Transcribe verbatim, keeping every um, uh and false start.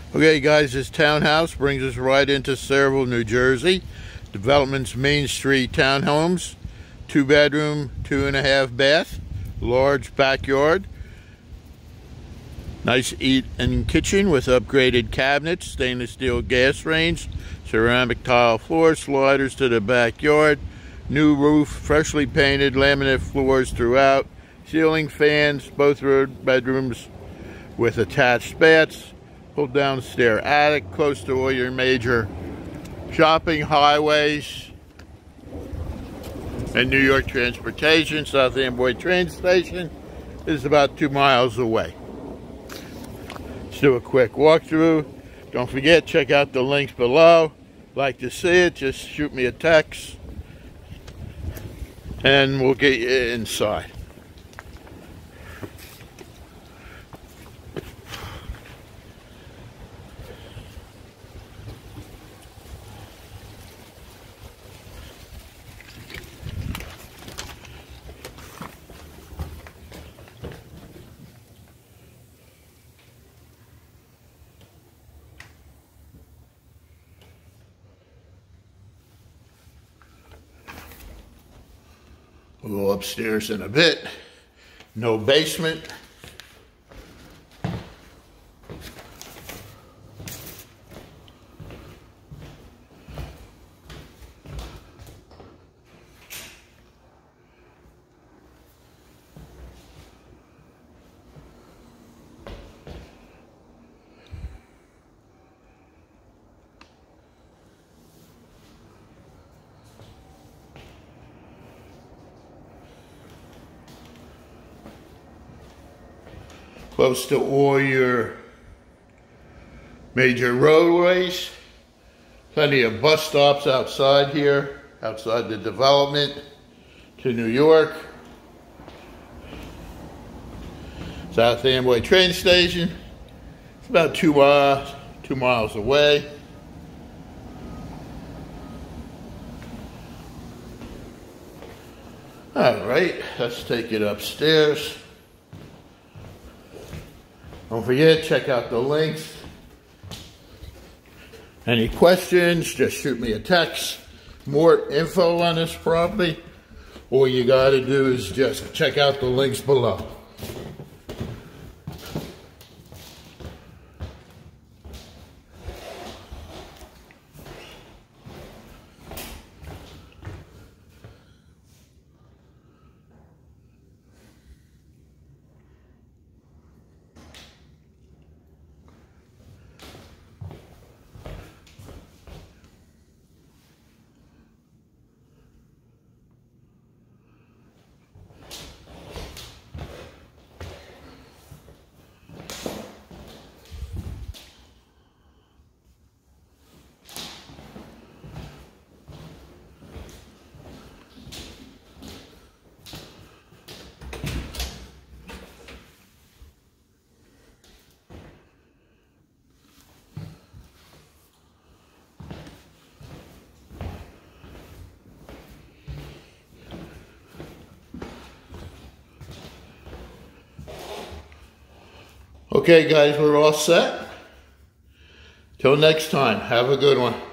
Okay guys, this townhouse brings us right into Sayreville, New Jersey. Development's Main Street townhomes. Two bedroom, two and a half bath, large backyard. Nice eat and kitchen with upgraded cabinets, stainless steel gas range, ceramic tile floor, sliders to the backyard, new roof, freshly painted laminate floors throughout, ceiling fans, both bedrooms with attached baths. Pull down stair attic, close to all your major shopping highways and New York transportation. South Amboy train station is about two miles away. Let's do a quick walkthrough. Don't forget, check out the links below. Like to see it, just shoot me a text and we'll get you inside. We'll go upstairs in a bit. No basement. Close to all your major roadways. Plenty of bus stops outside here, outside the development to New York. South Amboy train station. It's about two, uh, two miles away. All right, let's take it upstairs. Don't forget, check out the links. Any questions, just shoot me a text. More info on this property, all you gotta do is just check out the links below. Okay guys, we're all set. Till next time, have a good one.